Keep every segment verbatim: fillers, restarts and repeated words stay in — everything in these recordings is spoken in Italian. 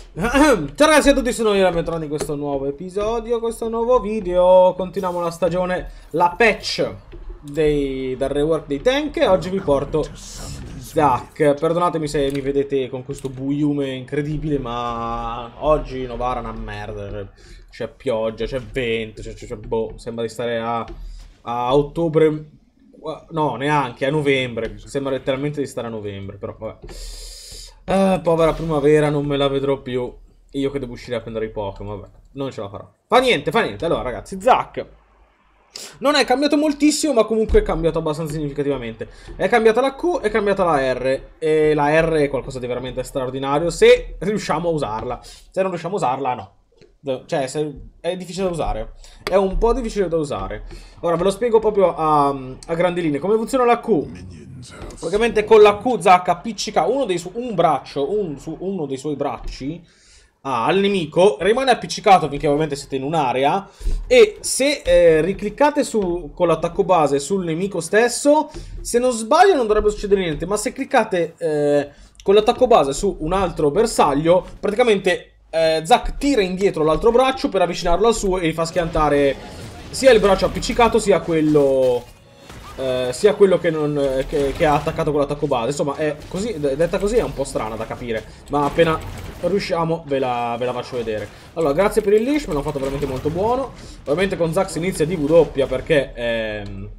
Ciao ragazzi a tutti, sono io, bentornati in questo nuovo episodio, questo nuovo video. Continuiamo la stagione, la patch dei, del rework dei tank. E oggi vi porto Zac. Perdonatemi se mi vedete con questo buiume incredibile, ma oggi Novara è una merda. C'è pioggia, c'è vento, c'è, c'è, boh, sembra di stare a, a ottobre. No, neanche, a novembre. Sembra letteralmente di stare a novembre, però vabbè. Ah, povera primavera, non me la vedrò più. Io che devo uscire a prendere i Pokémon, vabbè, non ce la farò. Fa niente, fa niente. Allora, ragazzi, Zac non è cambiato moltissimo, ma comunque è cambiato abbastanza significativamente. È cambiata la Q, è cambiata la R. E la R è qualcosa di veramente straordinario se riusciamo a usarla. Se non riusciamo a usarla, no. Cioè, se è difficile da usare. È un po' difficile da usare. Ora, ve lo spiego proprio a, a grandi linee. Come funziona la Q? Praticamente con la Q Zac appiccica uno dei su un braccio, un, su uno dei suoi bracci ah, al nemico, rimane appiccicato finché ovviamente siete in un'area. E se eh, ricliccate su, con l'attacco base sul nemico stesso, se non sbaglio non dovrebbe succedere niente. Ma se cliccate eh, con l'attacco base su un altro bersaglio, praticamente eh, Zac tira indietro l'altro braccio per avvicinarlo al suo e gli fa schiantare sia il braccio appiccicato sia quello... Uh, sia quello che, non, che, che ha attaccato con l'attacco base. Insomma, è così, detta così è un po' strana da capire, ma appena riusciamo ve la, ve la faccio vedere. Allora, grazie per il leash, me l'ho fatto veramente molto buono. Ovviamente con Zac si inizia di W perché ehm,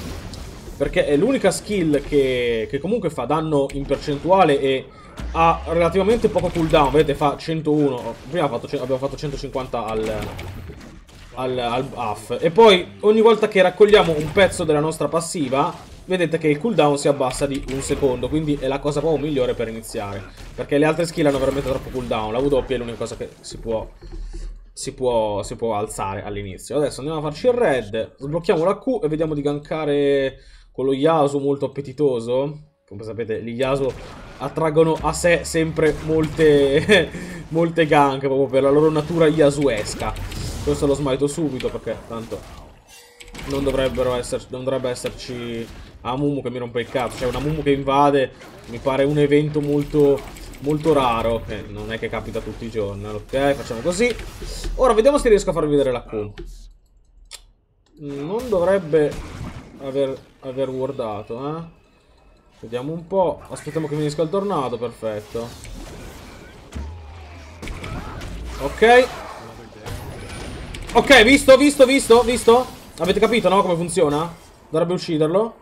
perché è l'unica skill che, che comunque fa danno in percentuale e ha relativamente poco cooldown. Vedete, fa centouno. Prima fatto, abbiamo fatto centocinquanta al... Al, al buff. E poi ogni volta che raccogliamo un pezzo della nostra passiva, vedete che il cooldown si abbassa di un secondo. Quindi è la cosa proprio migliore per iniziare, perché le altre skill hanno veramente troppo cooldown. La W è l'unica cosa che si può Si può, si può alzare all'inizio. Adesso andiamo a farci il red. Sblocchiamo la Q e vediamo di gankare con lo Yasuo molto appetitoso. Come sapete, gli Yasuo attraggono a sé sempre molte molte gank, proprio per la loro natura yasuesca. Questo lo smito subito perché tanto non dovrebbero esserci, non dovrebbe esserci Amumu che mi rompe il cazzo. Cioè una Amumu che invade mi pare un evento molto molto raro, che non è che capita tutti i giorni. Ok, facciamo così. Ora vediamo se riesco a farvi vedere la Q. Non dovrebbe aver, aver wordato, eh. Vediamo un po'. Aspettiamo che finisca il tornado, perfetto. Ok. Ok, visto, visto, visto, visto? Avete capito, no? Come funziona? Dovrebbe ucciderlo.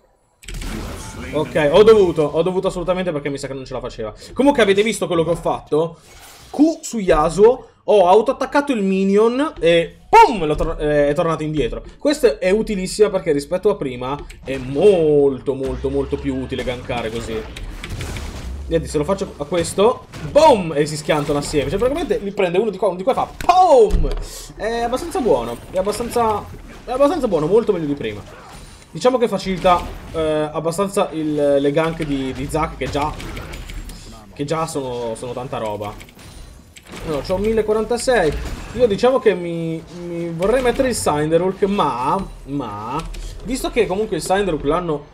Ok, ho dovuto, ho dovuto assolutamente perché mi sa che non ce la faceva. Comunque avete visto quello che ho fatto? Q su Yasuo, ho autoattaccato il minion e pum, tor eh, è tornato indietro. Questo è utilissimo perché rispetto a prima è molto, molto, molto più utile gankare così. Vedete, se lo faccio a questo, boom, e si schiantano assieme. Cioè, praticamente li prende uno di qua, uno di qua e fa boom. È abbastanza buono. È abbastanza, è abbastanza buono, molto meglio di prima. Diciamo che facilita eh, abbastanza il, le gank di, di Zac, che già, che già sono, sono tanta roba. No, c'ho mille quarantasei. Io diciamo che mi, mi vorrei mettere il Cinderulk, ma, ma, visto che comunque il Cinderulk l'hanno...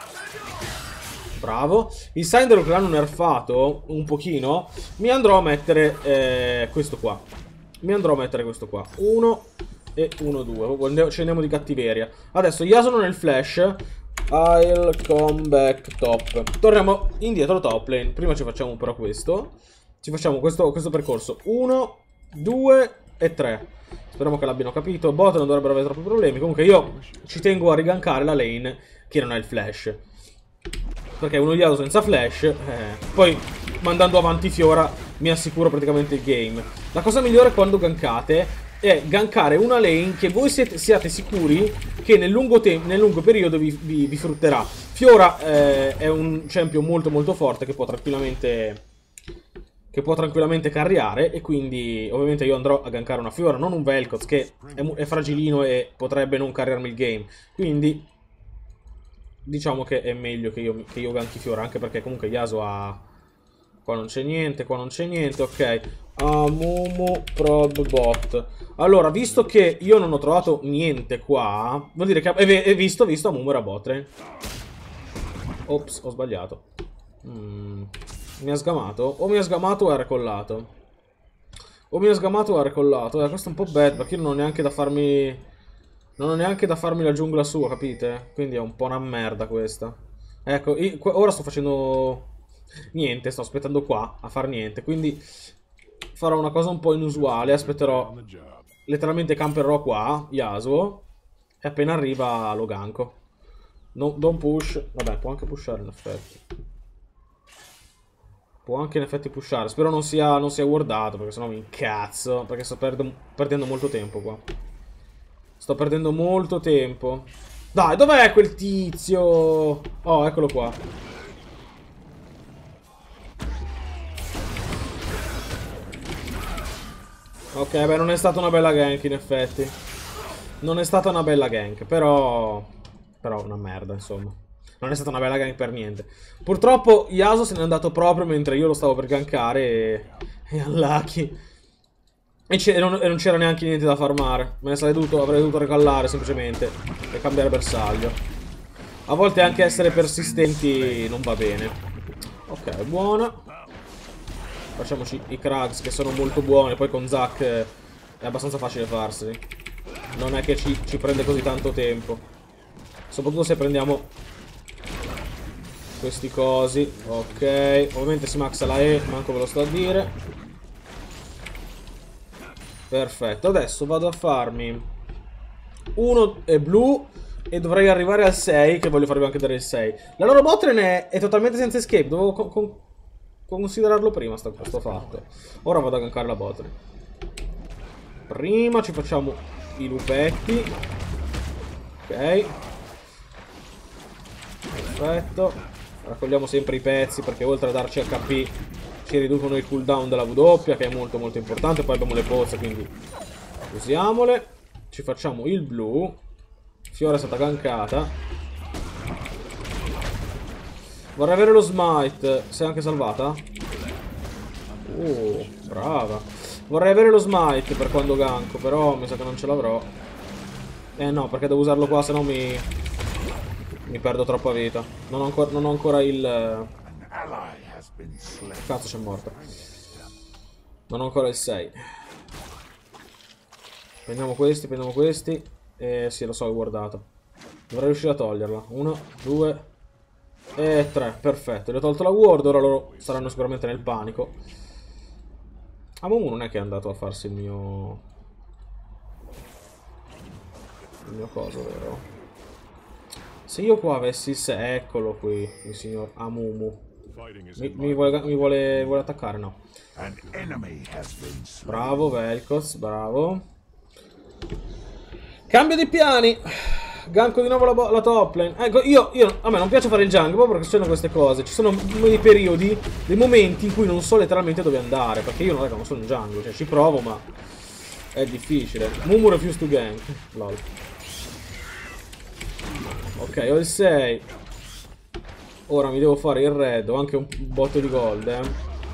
Bravo. Il Cinderulk l'hanno nerfato un pochino. Mi andrò a mettere eh, questo qua. Mi andrò a mettere questo qua. Uno e uno, due. Scendiamo di cattiveria. Adesso Yasuo nel flash. I'll come back top. Torniamo indietro top lane. Prima ci facciamo però questo. Ci facciamo questo, questo percorso. Uno, due e tre. Speriamo che l'abbiano capito. Bot non dovrebbero avere troppi problemi. Comunque io ci tengo a rigankare la lane che non ha il flash, perché uno Yasuo senza flash, eh, poi mandando avanti Fiora mi assicuro praticamente il game. La cosa migliore quando gankate è gankare una lane che voi siete, siate sicuri che nel lungo, nel lungo periodo vi, vi, vi frutterà. Fiora eh, è un champion molto molto forte che può tranquillamente che può tranquillamente carriare, e quindi ovviamente io andrò a gankare una Fiora, non un Vel'Koz che è, è fragilino e potrebbe non carriarmi il game. Quindi diciamo che è meglio che io, che io ganchi Fiora, anche perché comunque Yasuo ha... Qua non c'è niente, qua non c'è niente, ok. Amumu prob bot. Allora, visto che io non ho trovato niente qua, vuol dire che... È visto, visto, Amumu era botre. Ops, ho sbagliato. Mm, mi ha sgamato? O mi ha sgamato o era collato? O mi ha sgamato o ha recollato. Eh, questo è un po' bad, perché io non ho neanche da farmi... Non ho neanche da farmi la giungla sua, capite? Quindi è un po' una merda questa. Ecco, io, ora sto facendo... Niente, sto aspettando qua a far niente. Quindi farò una cosa un po' inusuale. Aspetterò... Letteralmente camperò qua, Yasuo. E appena arriva lo ganko. No, don't push. Vabbè, può anche pushare in effetti. Può anche in effetti pushare. Spero non sia, non sia wardato, perché sennò mi incazzo. Perché sto perdo, perdendo molto tempo qua. Sto perdendo molto tempo. Dai, dov'è quel tizio? Oh, eccolo qua. Ok, beh, non è stata una bella gank in effetti. Non è stata una bella gank, però... Però una merda, insomma. Non è stata una bella gank per niente. Purtroppo Yasuo se n'è andato proprio mentre io lo stavo per gankare e... E unlucky. E, non, e non c'era neanche niente da farmare. Me ne sarei dovuto, avrei dovuto recallare semplicemente e cambiare bersaglio. A volte anche essere persistenti non va bene. Ok, buona. Facciamoci i Krugs che sono molto buoni. Poi con Zac è abbastanza facile farseli. Non è che ci, ci prende così tanto tempo. Soprattutto se prendiamo questi cosi. Ok. Ovviamente si maxa la E, manco ve lo sto a dire. Perfetto. Adesso vado a farmi uno è blu e dovrei arrivare al sei, che voglio farvi anche vedere il sei. La loro botlane è, è totalmente senza escape. Dovevo con, con, considerarlo prima sto, questo fatto. Ora vado a gankare la botlane. Prima ci facciamo i lupetti. Ok. Perfetto. Raccogliamo sempre i pezzi perché oltre a darci H P ci riducono il cooldown della W, che è molto molto importante. Poi abbiamo le pozze, quindi usiamole. Ci facciamo il blu. Fiora è stata gankata. Vorrei avere lo smite. Sei anche salvata? Oh, brava. Vorrei avere lo smite per quando ganko, però mi sa che non ce l'avrò. Eh no, perché devo usarlo qua, se no mi... Mi perdo troppa vita. Non ho ancora, non ho ancora il... Cazzo, c'è morto. Non ho ancora il sei. Prendiamo questi, prendiamo questi. E sì, lo so, ho guardato. Dovrei riuscire a toglierla. Uno, due e tre. Perfetto, gli ho tolto la ward. Ora loro saranno sicuramente nel panico. Amumu non è che è andato a farsi il mio... Il mio coso, vero? Se io qua avessi il sei... Eccolo qui, il signor Amumu. Mi, mi, vuole, mi vuole, vuole attaccare? No. Bravo, Vel'Koz, bravo. Cambio di piani. Ganko di nuovo la, la top lane. Ecco, io, io... A me non piace fare il jungle proprio perché succedono queste cose. Ci sono dei periodi, dei momenti in cui non so letteralmente dove andare. Perché io non, non sono un jungle, cioè ci provo ma... È difficile. Mumu refuse to gank. Lol. Ok, ho il sei. Ora mi devo fare il red. Ho anche un botto di gold, eh.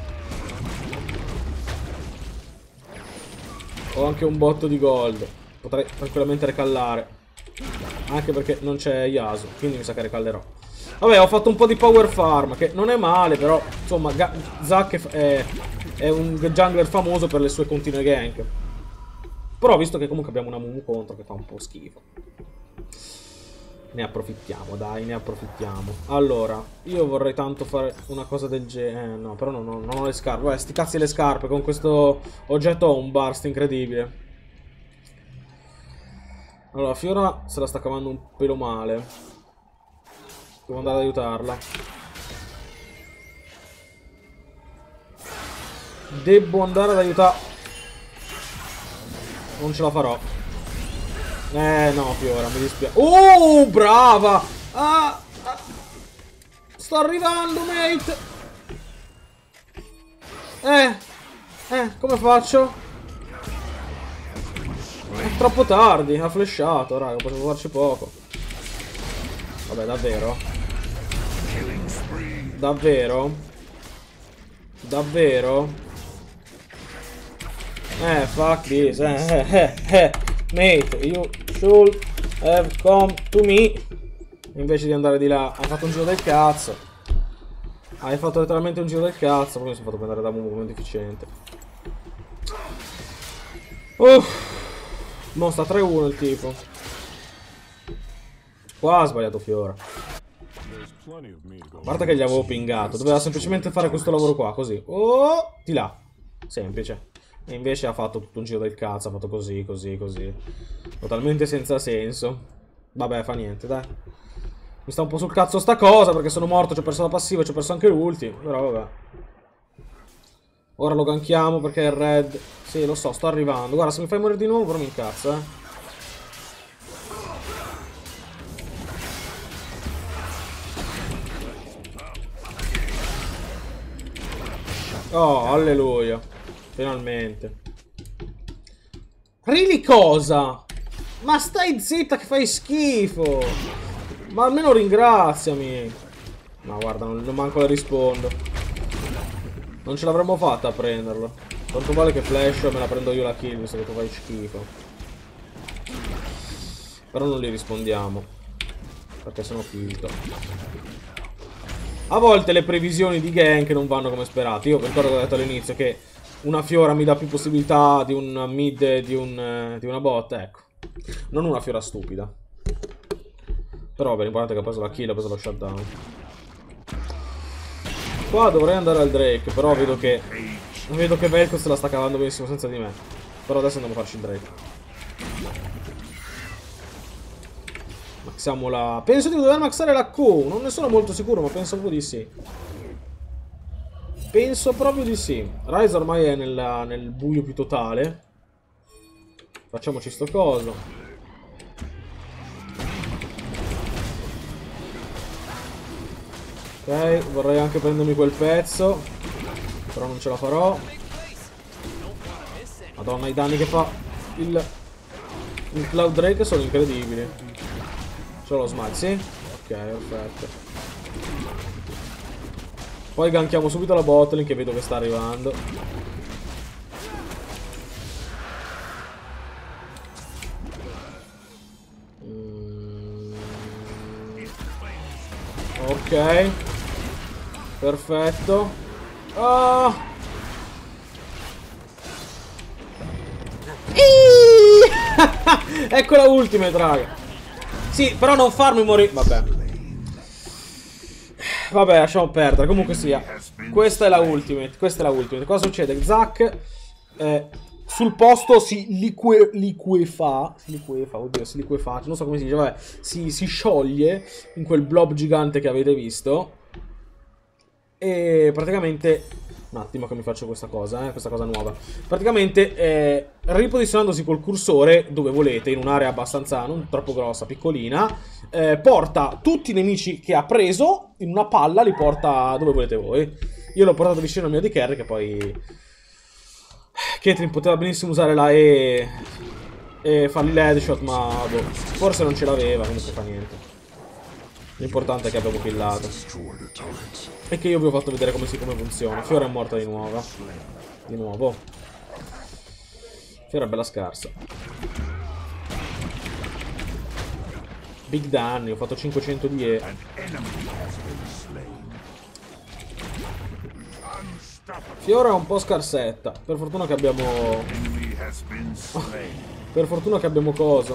Ho anche un botto di gold. Potrei tranquillamente recallare. Anche perché non c'è Yasuo, quindi mi sa che recallerò. Vabbè, ho fatto un po' di power farm, che non è male, però insomma Zac è, è un jungler famoso per le sue continue gank. Però visto che comunque abbiamo una Mumu contro che fa un po' schifo, ne approfittiamo, dai, ne approfittiamo. Allora, io vorrei tanto fare una cosa del genere. Eh, no, però non ho, non ho le scarpe. Vabbè, sti cazzi le scarpe. Con questo oggetto ho un burst incredibile. Allora, Fiora se la sta cavando un pelo male. Devo andare ad aiutarla. Devo andare ad aiutare. Non ce la farò. Eh no, Fiora, mi dispiace. Oh, brava! Ah, ah. Sto arrivando, mate. Eh, eh, come faccio? È troppo tardi, ha flashato, raga, potevo farci poco. Vabbè, davvero? Davvero? Davvero? Eh, fuck this, eh, eh, eh, eh. Mate, you should have come to me. Invece di andare di là. Hai fatto un giro del cazzo. Hai fatto letteralmente un giro del cazzo. Poi mi sono fatto prendere da Mumu come deficiente. Uff. No, sta tre uno il tipo. Qua ha sbagliato Fiora. A parte che gli avevo pingato. Doveva semplicemente fare questo lavoro qua, così. Oh, di là. Semplice. E invece ha fatto tutto un giro del cazzo. Ha fatto così, così, così. Totalmente senza senso. Vabbè, fa niente, dai. Mi sta un po' sul cazzo sta cosa, perché sono morto, ci ho perso la passiva, ci ho perso anche l'ulti. Però vabbè. Ora lo ganchiamo perché è il red. Sì, lo so, sto arrivando. Guarda, se mi fai morire di nuovo, però mi incazzo, eh. Oh, alleluia. Finalmente. Really cosa? Ma stai zitta che fai schifo. Ma almeno ringraziami. Ma guarda, non, non manco le rispondo. Non ce l'avremmo fatta a prenderlo. Tanto vale che flash me la prendo io la kill, visto che tu fai schifo. Però non li rispondiamo, perché sono finito. A volte le previsioni di gank non vanno come sperato. Io ricordo che ho detto all'inizio che una Fiora mi dà più possibilità di un mid e di, un, di una bot. Ecco, non una Fiora stupida. Però vabbè, l'importante è che ha preso la kill, ha preso lo shutdown. Qua dovrei andare al Drake, però vedo che vedo che Vel'Koz se la sta cavando benissimo senza di me. Però adesso andiamo a farci il Drake. Maxiamo la... Penso di dover maxare la Q. Non ne sono molto sicuro, ma penso proprio di sì. Penso proprio di sì. Ryze ormai è nella, nel buio più totale. Facciamoci sto coso. Ok, vorrei anche prendermi quel pezzo, però non ce la farò. Madonna, i danni che fa il, il Cloud Drake sono incredibili. Ce l'ho smite, sì? Ok, perfetto. Poi ganchiamo subito la botlane che vedo che sta arrivando. Mm. Ok. Perfetto. Oh. Ecco la ultimate, raga. Sì, però non farmi morire. Vabbè. Vabbè, lasciamo perdere. Comunque sia. Questa è la ultimate. Questa è la ultimate. Cosa succede? Zac eh, sul posto si lique, liquefa. Si liquefa, oddio, si liquefa. Non so come si dice. Vabbè. Si, si scioglie in quel blob gigante che avete visto. E praticamente... Un attimo che mi faccio questa cosa, eh, questa cosa nuova. Praticamente, eh, riposizionandosi col cursore dove volete, in un'area abbastanza non troppo grossa, piccolina, eh, porta tutti i nemici che ha preso in una palla, li porta dove volete voi. Io l'ho portato vicino al mio A D carry, che poi... Caitlyn poteva benissimo usare la E e fargli l'headshot, ma boh, forse non ce l'aveva, comunque fa niente. L'importante è che abbiamo killato. E che io vi ho fatto vedere come, si, come funziona. Fiora è morta di nuovo. Di nuovo. Fiora è bella scarsa. Big danni, ho fatto cinquecento di E. Fiora è un po' scarsetta. Per fortuna che abbiamo... Oh, per fortuna che abbiamo coso.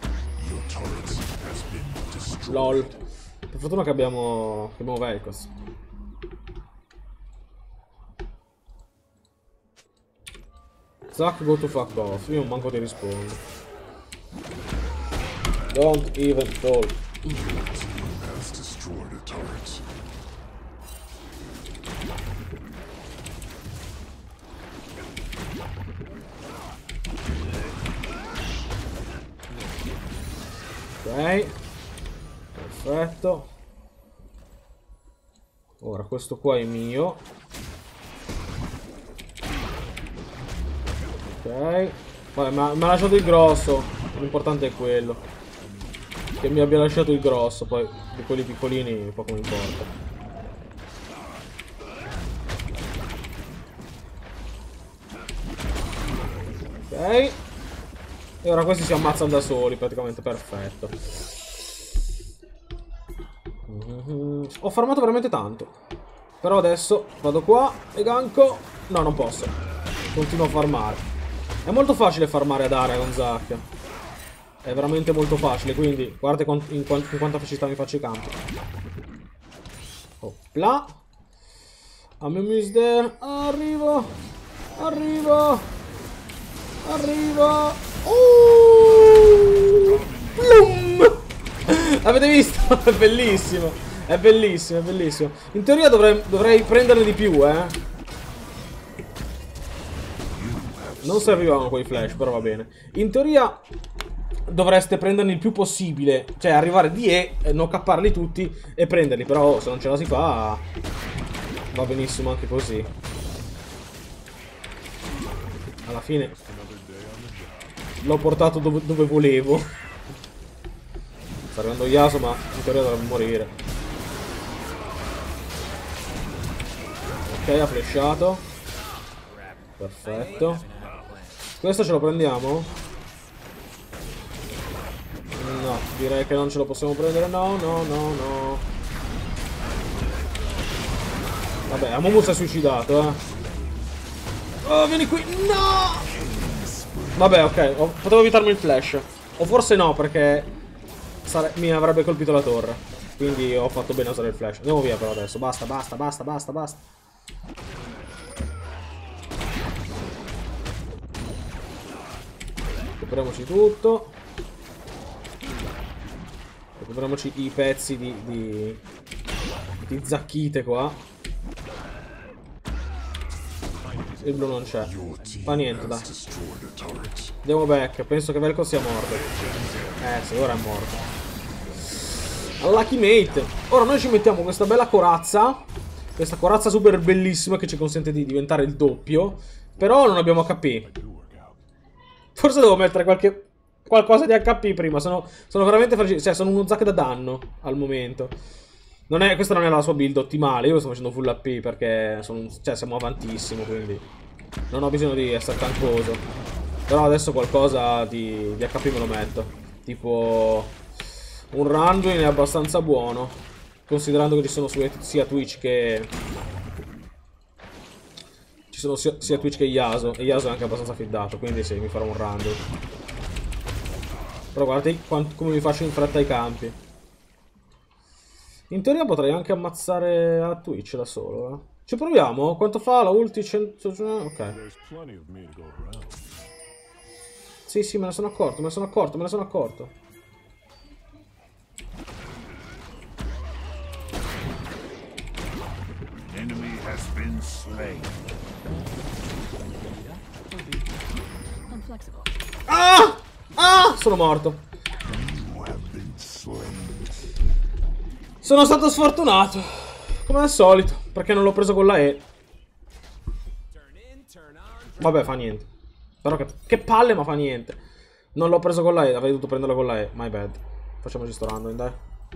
Lol. Per fortuna che abbiamo... Che abbiamo Vel'Koz. Zac, go to fuck off. Io non manco ti rispondo. Don't even talk. Ok. Perfetto. Ora questo qua è mio. Ok. Vabbè, ma mi ha lasciato il grosso. L'importante è quello. Che mi abbia lasciato il grosso. Poi di quelli piccolini poco mi importa. Ok. E ora questi si ammazzano da soli. Praticamente perfetto. Mm-hmm. Ho farmato veramente tanto. Però adesso vado qua e ganco. No, non posso. Continuo a farmare. È molto facile farmare ad area con Zac. È veramente molto facile, quindi guardate in, in, in quanta facilità mi faccio i campi. Opla. I'm is there. Arrivo. Arrivo. Arrivo. Uh! Plum! Avete visto? È bellissimo. È bellissimo, è bellissimo. In teoria dovrei, dovrei prenderne di più, eh. Non servivano quei flash, però va bene. In teoria dovreste prenderne il più possibile. Cioè arrivare di E, non capparli tutti e prenderli. Però se non ce la si fa, va benissimo anche così. Alla fine l'ho portato dove, dove volevo. Sta arrivando Yasuo, ma in teoria dovrebbe morire. Ok, ha flashato. Perfetto. Questo ce lo prendiamo? No, direi che non ce lo possiamo prendere. No, no, no, no. Vabbè, Amumu si è suicidato, eh. Oh, vieni qui. No! Vabbè, ok. Ho, potevo evitarmi il flash. O forse no, perché sare mi avrebbe colpito la torre. Quindi ho fatto bene a usare il flash. Andiamo via però adesso. Basta, basta, basta, basta, basta. Recuperiamoci tutto. Recuperiamoci i pezzi di, di, di zacchite qua. Il blu non c'è. Fa niente, dai. Andiamo back. Penso che Vel'Koz sia morto. Eh sì, ora è morto. Lucky mate. Ora noi ci mettiamo questa bella corazza. Questa corazza super bellissima che ci consente di diventare il doppio. Però non abbiamo H P. Forse devo mettere qualche qualcosa di H P prima. Sono, sono veramente fragili. Cioè, sono uno Zac da danno al momento. Non è, questa non è la sua build ottimale. Io sto facendo full H P perché sono, cioè, siamo avantissimo. Quindi non ho bisogno di essere tancoso. Però adesso qualcosa di, di H P me lo metto. Tipo un Randuin è abbastanza buono, considerando che ci sono su, sia Twitch che Ci sono sia, sia Twitch che Yasuo. E Yasuo è anche abbastanza fiddato. Quindi sì, mi farò un Randuin. Però guardate quanto, come mi faccio in fretta i campi. In teoria potrei anche ammazzare a Twitch da solo, eh. Ci proviamo? Quanto fa la ulti? cento... Ok. Sì, sì, me ne sono accorto, me ne sono accorto, me ne sono accorto. Ah! Ah! Sono morto. Sono stato sfortunato, come al solito, perché non l'ho preso con la E. Vabbè, fa niente. Però che, che palle, ma fa niente. Non l'ho preso con la E, avrei dovuto prenderlo con la E. My bad. Facciamoci sto Randuin, dai.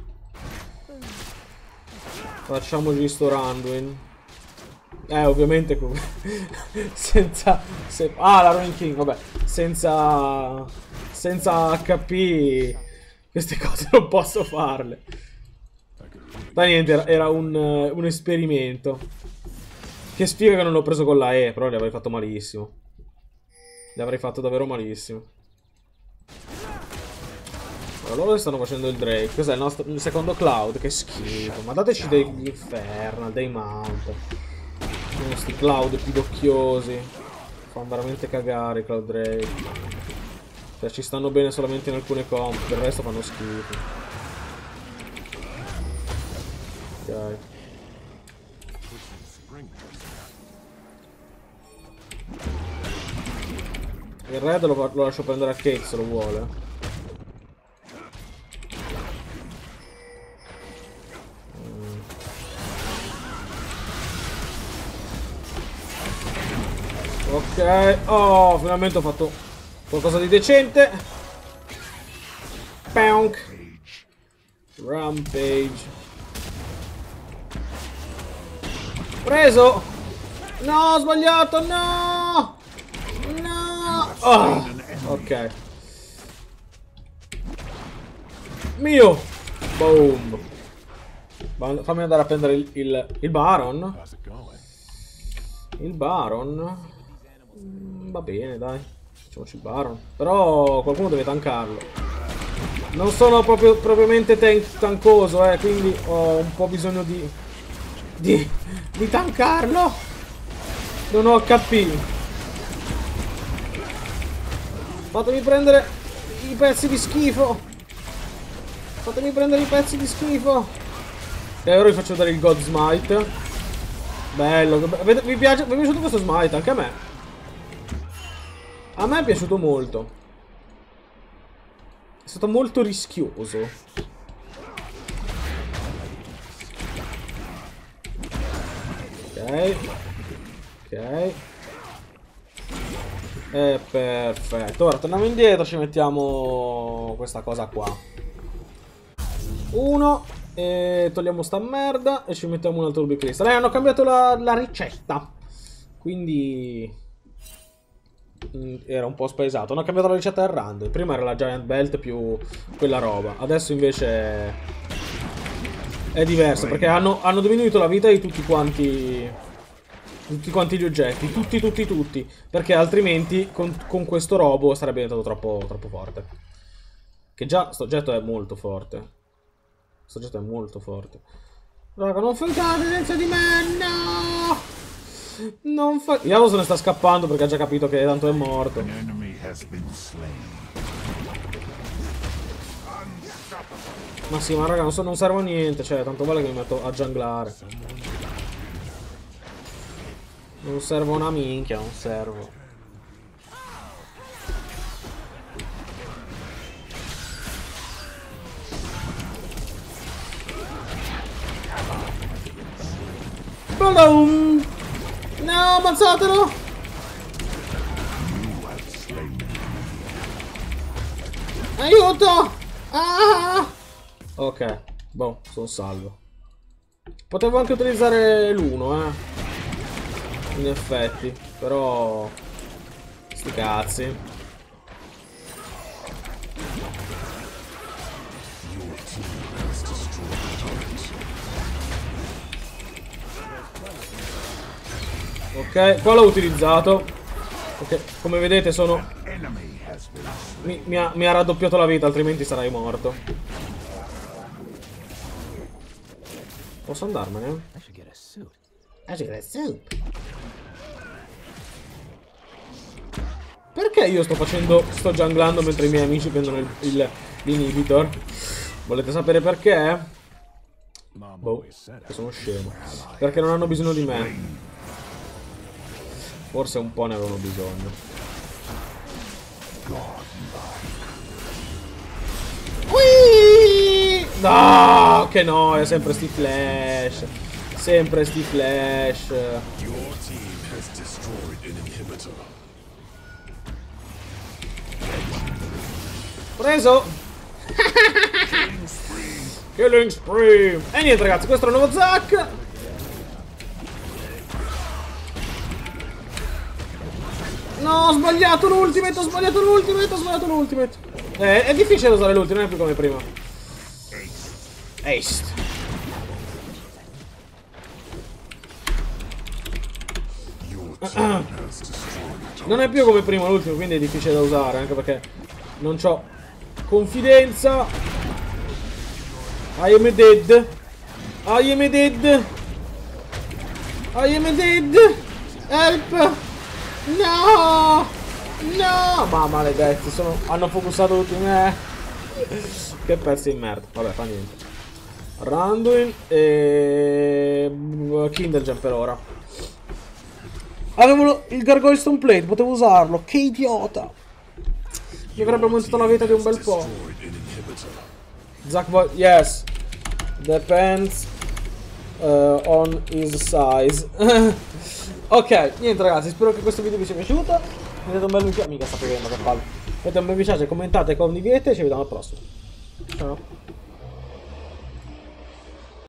Facciamoci sto Randuin. Eh, ovviamente senza se, ah, la Ruin King, vabbè. Senza Senza H P queste cose non posso farle. Ma niente, era, era un, uh, un esperimento. Che sfiga che non l'ho preso con la E. Però li avrei fatto malissimo. Li avrei fatto davvero malissimo. Allora loro stanno facendo il Drake. Cos'è il nostro il secondo Cloud? Che schifo. Ma dateci degli Infernal, dei Mount. Questi Cloud pidocchiosi. Fanno veramente cagare i Cloud Drake. Cioè ci stanno bene solamente in alcune comp. Per il resto fanno schifo. Ok. Il red lo, lo lascio prendere a Cake se lo vuole. Mm. Ok. Oh, finalmente ho fatto qualcosa di decente. Pounk. Rampage. Preso! No, ho sbagliato! No! No! Oh, ok. Mio! Boom! Fammi andare a prendere il, il, il Baron. Il Baron. Mm, va bene, dai. Facciamoci il Baron. Però qualcuno deve tankarlo. Non sono proprio propriamente tank tankoso, eh, quindi ho un po' bisogno di... Di... Di tankarlo. Non ho H P. Fatemi prendere i pezzi di schifo. Fatemi prendere i pezzi di schifo. E ora vi faccio vedere il God Smite. Bello. Vi piace? Vi è piaciuto questo Smite? Anche a me. A me è piaciuto molto. È stato molto rischioso. Ok. Ok. E perfetto. Ora torniamo indietro. Ci mettiamo questa cosa qua. Uno. E togliamo sta merda. E ci mettiamo un altro Ruby Crystal. Eh, hanno cambiato la, la ricetta. Quindi... era un po' spaesato. Hanno cambiato la ricetta del random. Prima era la Giant Belt più quella roba. Adesso invece è diverso, perché hanno, hanno diminuito la vita di tutti quanti Tutti quanti gli oggetti. Tutti, tutti, tutti. Perché altrimenti con, con questo robo sarebbe diventato troppo, troppo forte. Che già sto oggetto è molto forte. Sto oggetto è molto forte. Raga, non fate senza di me. No! Non fa... Yasuo se ne sta scappando perché ha già capito che tanto è morto. Ma sì, ma raga, non, so, non serve a niente. Cioè, tanto vale che mi metto a gianglare. Non servo una minchia, non servo. Boom! No, ammazzatelo! Aiuto! Ah! Ok, boh, sono salvo. Potevo anche utilizzare l'uno, eh. In effetti, però... sti cazzi. Ok, qua l'ho utilizzato. Ok, come vedete sono... Mi, mi, ha, mi ha raddoppiato la vita, altrimenti sarai morto. Posso andarmene? I should get a suit. Perché io sto facendo... sto junglando mentre i miei amici prendono l'inhibitor? Volete sapere perché? Boh, che sono scemo. Perché non hanno bisogno di me. Forse un po' ne avevano bisogno. Ui! No, che no, è sempre sti flash. Sempre sti flash. Preso. Killing spree. E niente ragazzi, questo è il nuovo Zac. No, ho sbagliato l'ultimate, ho sbagliato l'ultimate, ho sbagliato l'ultimate. Eh, è difficile usare l'ultimate, non è più come prima. Ace. Non è più come prima l'ultimo, quindi è difficile da usare, anche perché non c'ho confidenza. I am dead. I am dead. I am dead. Help. No! No! Ma maledetti, sono... hanno focussato tutti me. Che pezzi di merda. Vabbè, fa niente. Randuin e... Kindle Gem per ora. Avevo il Gargoyle Stone Plate, potevo usarlo. Che idiota! Mi avrebbe aumentato la vita di un bel po'. Zac Boy... Yes. Depends uh, on his size. Ok, niente ragazzi, spero che questo video vi sia piaciuto. Mettete un bel mi piace, mica sta piovendo, che palle. Mettete un bel mi piace, commentate, condividete e ci vediamo al prossimo. Ciao.